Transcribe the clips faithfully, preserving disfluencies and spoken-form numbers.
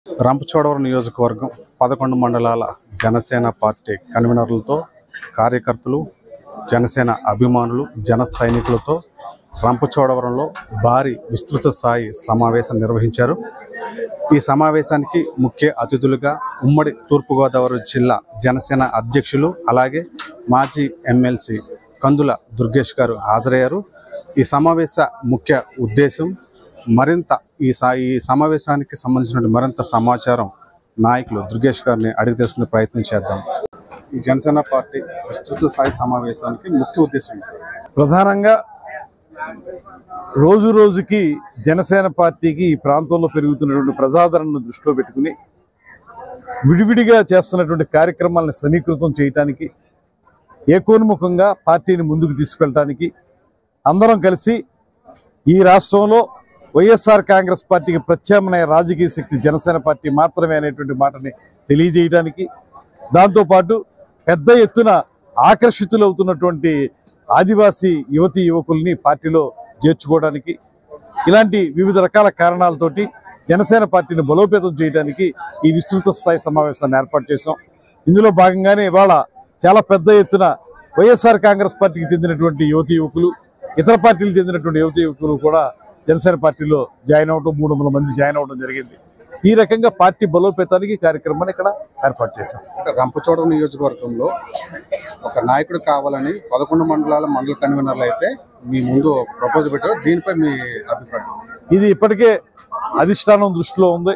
రంపచోడవరం నియోజకవర్గం పదకొండు మండలాల జనసేన పార్టీ కన్వీనర్లతో కార్యకర్తలు జనసేన అభిమానులు జన సైనికులతో రంపచోడవరంలో భారీ విస్తృత స్థాయి సమావేశం నిర్వహించారు। ఈ సమావేశానికి ముఖ్య అతిథులుగా ఉమ్మడి తూర్పుగోదావరి జిల్లా జనసేన అధ్యక్షులు అలాగే మాజీ ఎమ్మెల్సీ కందుల దుర్గేష్ గారు హాజరయ్యారు। ఈ సమావేశ ముఖ్య ఉద్దేశం మరింత ఈ ఈ సమావేశానికి సంబంధించిన మరింత సమాచారం నాయకులు దుర్గేష్ గారిని అడిగి తెలుసుకునే ప్రయత్నం చేద్దాం। ఈ జనసేన పార్టీ విస్తృత స్థాయి సమావేశానికి ముఖ్య ఉద్దేశం సార్ ప్రధానంగా రోజు రోజుకి జనసేన పార్టీకి ఈ ప్రాంతంలో పెరుగుతున్నటువంటి ప్రజాదరణను దృష్టిలో పెట్టుకుని విడివిడిగా చేస్తున్నటువంటి కార్యక్రమాలను సమీకృతం చేయడానికి ఏకోన్ముఖంగా పార్టీని ముందుకు తీసుకెళ్ళడానికి అందరం కలిసి ఈ రాష్ట్రంలో వైఎస్ఆర్ కాంగ్రెస్ పార్టీకి ప్రత్యామ్నాయ రాజకీయ శక్తి జనసేన పార్టీ మాత్రమే అనేటువంటి మాటని తెలియజేయడానికి దాంతోపాటు పెద్ద ఎత్తున ఆకర్షితులవుతున్నటువంటి ఆదివాసీ యువతీ యువకుల్ని పార్టీలో చేర్చుకోవడానికి ఇలాంటి వివిధ రకాల కారణాలతోటి జనసేన పార్టీని బలోపేతం చేయడానికి ఈ విస్తృత స్థాయి సమావేశాన్ని ఏర్పాటు చేశాం। ఇందులో భాగంగానే ఇవాళ చాలా పెద్ద ఎత్తున వైఎస్ఆర్ కాంగ్రెస్ పార్టీకి చెందినటువంటి యువతీ యువకులు ఇతర పార్టీలకు చెందినటువంటి యువతీ యువకులు కూడా జనసేన పార్టీలో జాయిన్ అవడం మూడు వందల మంది జాయిన్ అవడం జరిగింది। ఈ రకంగా పార్టీ బలోపేతానికి కార్యక్రమాన్ని ఇక్కడ ఏర్పాటు చేశాం। రంపచోడవరం నియోజకవర్గంలో ఒక నాయకుడు కావాలని పదకొండు మండలాల మండల కన్వీనర్లు అయితే మీ ముందు ప్రపోజల్ పెట్టారు, దీనిపై మీ అభిప్రాయం? ఇది ఇప్పటికే అధిష్టానం దృష్టిలో ఉంది,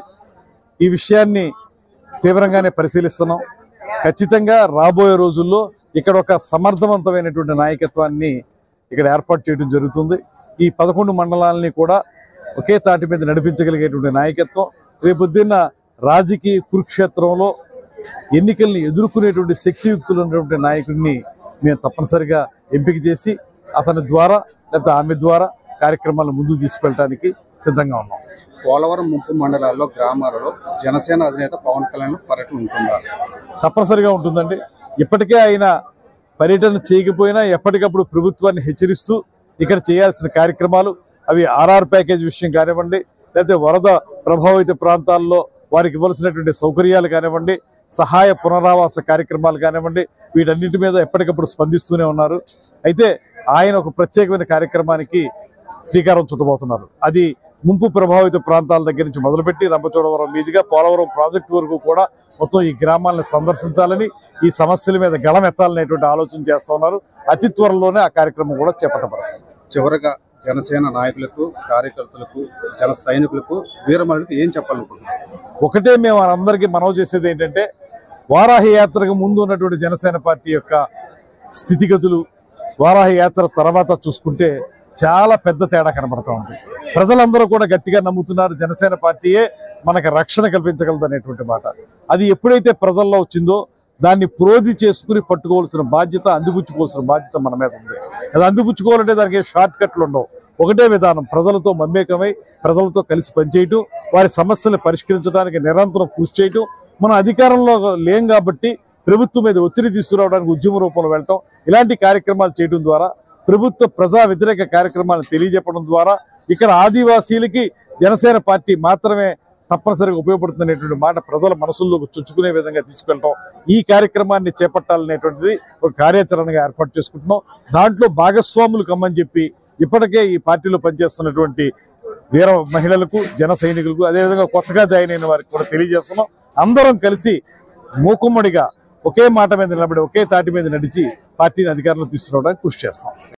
ఈ విషయాన్ని తీవ్రంగానే పరిశీలిస్తున్నాం। ఖచ్చితంగా రాబోయే రోజుల్లో ఇక్కడ ఒక సమర్థవంతమైనటువంటి నాయకత్వాన్ని ఇక్కడ ఏర్పాటు చేయడం జరుగుతుంది। ఈ పదకొండు మండలాలని కూడా ఒకే తాటి మీద నడిపించగలిగేటువంటి నాయకత్వం రేపొద్దున్న రాజకీయ కురుక్షేత్రంలో ఎన్నికల్ని ఎదుర్కొనేటువంటి శక్తియుక్తులు ఉన్నటువంటి నాయకుడిని మేము తప్పనిసరిగా ఎంపిక చేసి అతని ద్వారా లేకపోతే ఆమె ద్వారా కార్యక్రమాలను ముందుకు తీసుకెళ్ళడానికి సిద్ధంగా ఉన్నాం। పోలవరం ముంపు మండలాల్లో గ్రామాలలో జనసేన అధినేత పవన్ కళ్యాణ్ పర్యటన ఉంటుందా? తప్పనిసరిగా ఉంటుందండి। ఇప్పటికే ఆయన పర్యటన చేయకపోయినా ఎప్పటికప్పుడు ప్రభుత్వాన్ని హెచ్చరిస్తూ ఇక్కడ చేయాల్సిన కార్యక్రమాలు అవి ఆర్ఆర్ ప్యాకేజ్ విషయం కానివ్వండి, లేకపోతే వరద ప్రభావిత ప్రాంతాల్లో వారికి ఇవ్వాల్సినటువంటి సౌకర్యాలు కానివ్వండి, సహాయ పునరావాస కార్యక్రమాలు కానివ్వండి, వీటన్నింటి మీద ఎప్పటికప్పుడు స్పందిస్తూనే ఉన్నారు। అయితే ఆయన ఒక ప్రత్యేకమైన కార్యక్రమానికి శ్రీకారం చుట్టబోతున్నారు। అది ముంపు ప్రభావిత ప్రాంతాల దగ్గర నుంచి మొదలుపెట్టి రంపచోడవరం మీదుగా పోలవరం ప్రాజెక్టు వరకు కూడా మొత్తం ఈ గ్రామాలను సందర్శించాలని, ఈ సమస్యల మీద గళమెత్తాలనేటువంటి ఆలోచన చేస్తూ ఉన్నారు। అతి త్వరలోనే ఆ కార్యక్రమం కూడా చేపట్టబడుతుంది। చివరగా జనసేన నాయకులకు కార్యకర్తలకు జన సైనికులకు వీరమరణులకు ఏం చెప్పాలనుకుంటున్నారు? ఒకటే మేము అందరికీ మనవి చేసేది ఏంటంటే వారాహి యాత్రకు ముందు ఉన్నటువంటి జనసేన పార్టీ యొక్క స్థితిగతులు వారాహి యాత్ర తర్వాత చూసుకుంటే చాలా పెద్ద తేడా కనబడతా ఉంది। ప్రజలందరూ కూడా గట్టిగా నమ్ముతున్నారు జనసేన పార్టీయే మనకు రక్షణ కల్పించగలదు అనేటువంటి మాట। అది ఎప్పుడైతే ప్రజల్లో వచ్చిందో దాన్ని ప్రోధి చేసుకుని పట్టుకోవాల్సిన బాధ్యత, అందిపుచ్చుకోవాల్సిన బాధ్యత మన మీద ఉంది। అది అందిపుచ్చుకోవాలంటే దానికి షార్ట్ కట్లు ఉండవు, ఒకటే విధానం ప్రజలతో మమేకమై ప్రజలతో కలిసి పనిచేయటం, వారి సమస్యలు పరిష్కరించడానికి నిరంతరం కృషి చేయటం। మనం అధికారంలో లేం కాబట్టి ప్రభుత్వం మీద ఒత్తిడి తీసుకురావడానికి ఉద్యమ రూపంలో వెళ్ళటం, ఇలాంటి కార్యక్రమాలు చేయడం ద్వారా ప్రభుత్వ ప్రజా వ్యతిరేక కార్యక్రమాలను తెలియజెప్పడం ద్వారా ఇక్కడ ఆదివాసీలకి జనసేన పార్టీ మాత్రమే తప్పనిసరిగా ఉపయోగపడుతున్నటువంటి మాట ప్రజల మనసుల్లోకి చొచ్చుకునే విధంగా తీసుకెళ్ళటం, ఈ కార్యక్రమాన్ని చేపట్టాలనేటువంటిది ఒక కార్యాచరణగా ఏర్పాటు చేసుకుంటున్నాం। దాంట్లో భాగస్వాములు కమ్మని చెప్పి ఇప్పటికే ఈ పార్టీలో పనిచేస్తున్నటువంటి వీర మహిళలకు జన సైనికులకు అదేవిధంగా కొత్తగా జాయిన్ అయిన వారికి కూడా తెలియజేస్తున్నాం। అందరం కలిసి మూకుమ్మడిగా ఒకే మాట మీద నిలబడి ఒకే తాటి మీద నడిచి పార్టీని అధికారంలో తీసుకురావడానికి కృషి చేస్తాం।